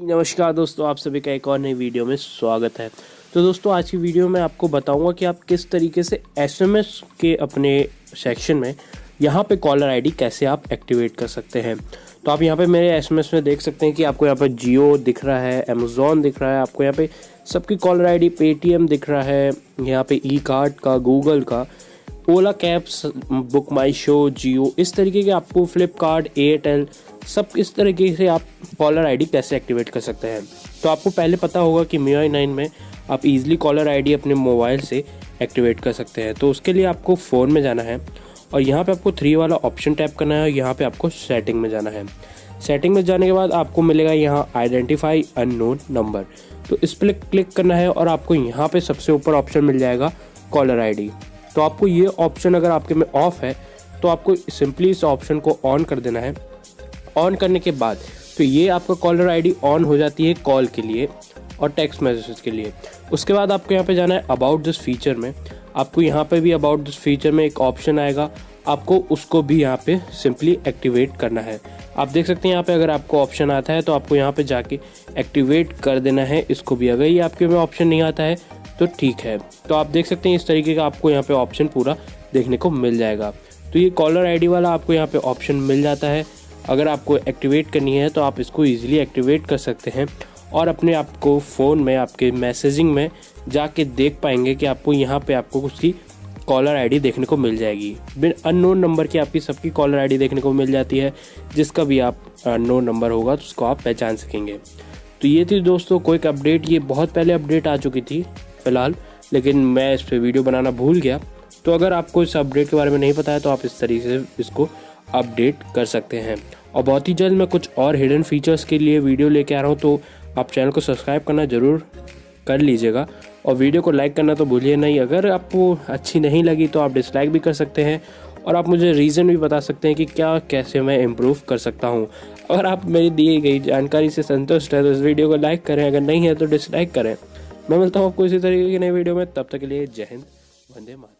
नमस्कार दोस्तों, आप सभी का एक और नई वीडियो में स्वागत है। तो दोस्तों, आज की वीडियो में आपको बताऊंगा कि आप किस तरीके से एसएमएस के अपने सेक्शन में यहाँ पे कॉलर आईडी कैसे आप एक्टिवेट कर सकते हैं। तो आप यहाँ पे मेरे एसएमएस में देख सकते हैं कि आपको यहाँ पे जियो दिख रहा है, अमेज़ॉन दिख रहा है, आपको यहाँ पे सबकी कॉलर आईडी, पेटीएम दिख रहा है, यहाँ पे ई कार्ड का, गूगल का, Ola cabs, book my show, Jio, इस तरीके के आपको फ्लिपकार्ट, एयरटेल, सब इस तरीके से आप कॉलर आईडी कैसे एक्टिवेट कर सकते हैं। तो आपको पहले पता होगा कि MIUI 9 में आप इजीली कॉलर आईडी अपने मोबाइल से एक्टिवेट कर सकते हैं। तो उसके लिए आपको फ़ोन में जाना है और यहाँ पे आपको 3 वाला ऑप्शन टैप करना है। यहाँ पे आपको सेटिंग में जाना है। सेटिंग में जाने के बाद आपको मिलेगा यहाँ आइडेंटिफाई अननोन नंबर, तो इस पर क्लिक करना है और आपको यहाँ पे सबसे ऊपर ऑप्शन मिल जाएगा कॉलर आईडी। तो आपको ये ऑप्शन अगर आपके में ऑफ है तो आपको सिंपली इस ऑप्शन को ऑन कर देना है। ऑन करने के बाद तो ये आपका कॉलर आईडी ऑन हो जाती है कॉल के लिए और टेक्स्ट मैसेज के लिए। उसके बाद आपको यहाँ पे जाना है अबाउट दिस फीचर में। आपको यहाँ पे भी अबाउट दिस फीचर में एक ऑप्शन आएगा, आपको उसको भी यहाँ पे सिंपली एक्टिवेट करना है। आप देख सकते हैं यहाँ पे अगर आपको ऑप्शन आता है तो आपको यहाँ पे जाके एक्टिवेट कर देना है इसको भी। अगर ये आपके में ऑप्शन नहीं आता है तो ठीक है। तो आप देख सकते हैं इस तरीके का आपको यहाँ पे ऑप्शन पूरा देखने को मिल जाएगा। तो ये कॉलर आईडी वाला आपको यहाँ पे ऑप्शन मिल जाता है। अगर आपको एक्टिवेट करनी है तो आप इसको इजीली एक्टिवेट कर सकते हैं और अपने आप को फ़ोन में आपके मैसेजिंग में जाके देख पाएंगे कि आपको यहाँ पे आपको उसकी कॉलर आईडी देखने को मिल जाएगी। बिन अननोन नंबर की आपकी सबकी कॉलर आईडी देखने को मिल जाती है। जिसका भी आप अननोन नंबर होगा तो उसको आप पहचान सकेंगे। तो ये थी दोस्तों क्विक अपडेट। ये बहुत पहले अपडेट आ चुकी थी फ़िलहाल, लेकिन मैं इस पर वीडियो बनाना भूल गया। तो अगर आपको इस अपडेट के बारे में नहीं पता है तो आप इस तरीके से इसको अपडेट कर सकते हैं। और बहुत ही जल्द मैं कुछ और हिडन फीचर्स के लिए वीडियो लेके आ रहा हूँ, तो आप चैनल को सब्सक्राइब करना ज़रूर कर लीजिएगा और वीडियो को लाइक करना तो भूलिए नहीं। अगर आपको अच्छी नहीं लगी तो आप डिसलाइक भी कर सकते हैं और आप मुझे रीज़न भी बता सकते हैं कि क्या कैसे मैं इम्प्रूव कर सकता हूँ। अगर आप मेरी दी गई जानकारी से संतुष्ट है तो इस वीडियो को लाइक करें, अगर नहीं है तो डिसलाइक करें। मैं मिलता हूँ आपको इसी तरीके की नई वीडियो में। तब तक के लिए जय हिंद, वंदे मातरम।